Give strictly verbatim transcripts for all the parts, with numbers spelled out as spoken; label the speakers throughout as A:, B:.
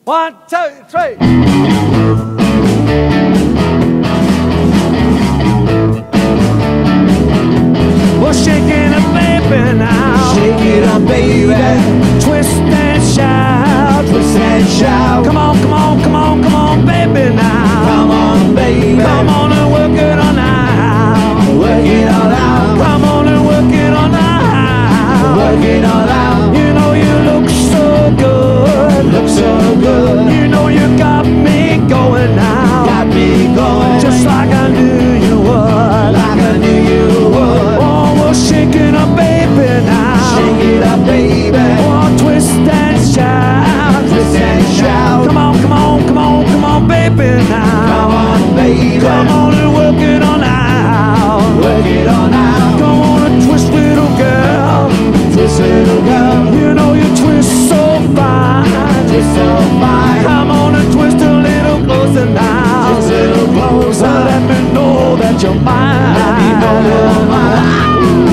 A: One, two, three. Well, shake it up, baby, now.
B: Shake it up, baby.
A: Twist and shout.
B: Twist and shout.
A: Come on, come on, come on, come on, baby, now.
B: Come on, baby.
A: Come on and work it on now.
B: Work it all out.
A: Come on and work it on now.
B: Work it all out.
A: You know you look so good.
B: Look so good.
A: You know you got me going now.
B: Got me going.
A: Just like I knew you would.
B: Like I knew you would.
A: Oh, well, shake it up, baby, now.
B: Shake it up, baby.
A: Oh, twist and shout.
B: Twist and shout.
A: Come on, come on, come on, come on, baby, now.
B: Come on, baby.
A: Come on and work it on out.
B: Work it on out.
A: Come on and twist, little girl.
B: Twist, little girl.
A: You know you twist so fine.
B: Twist so fine.
A: Come on and twist a little closer now.
B: Twist a little closer.
A: Let me know that you're mine.
B: Let me know you're mine.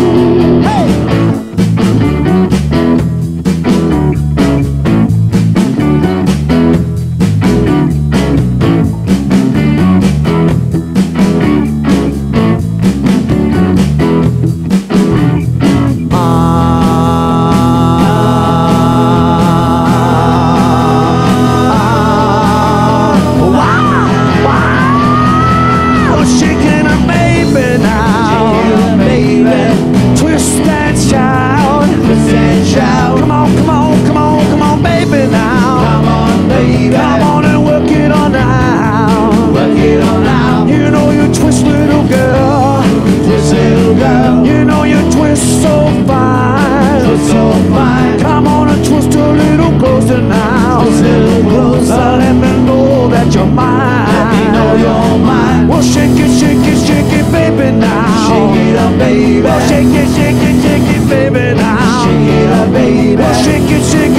A: You're mine.
B: Let me know you're mine.
A: Well, shake it, shake it, shake it, baby, now.
B: Shake it up, baby.
A: Well, shake it, shake it, shake it, baby, now.
B: Shake it up, baby.
A: Well, shake it, shake it.